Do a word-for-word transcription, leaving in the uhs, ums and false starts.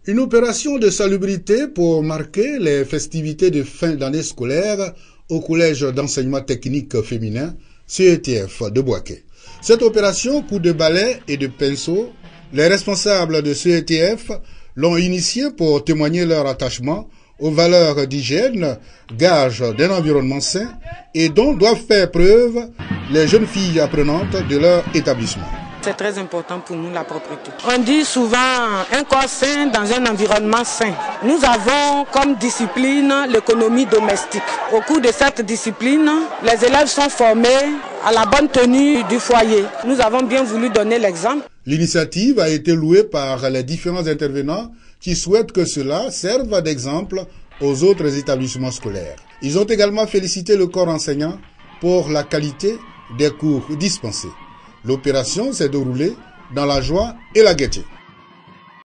Une opération de salubrité pour marquer les festivités de fin d'année scolaire au Collège d'enseignement technique féminin C E T F de Bouaké. Cette opération, coup de balai et de pinceau, les responsables de C E T F l'ont initiée pour témoigner leur attachement aux valeurs d'hygiène, gage d'un environnement sain et dont doivent faire preuve les jeunes filles apprenantes de leur établissement. C'est très important pour nous, la propreté. On dit souvent un corps sain dans un environnement sain. Nous avons comme discipline l'économie domestique. Au cours de cette discipline, les élèves sont formés à la bonne tenue du foyer. Nous avons bien voulu donner l'exemple. L'initiative a été louée par les différents intervenants qui souhaitent que cela serve d'exemple aux autres établissements scolaires. Ils ont également félicité le corps enseignant pour la qualité des cours dispensés. L'opération s'est déroulée dans la joie et la gaieté.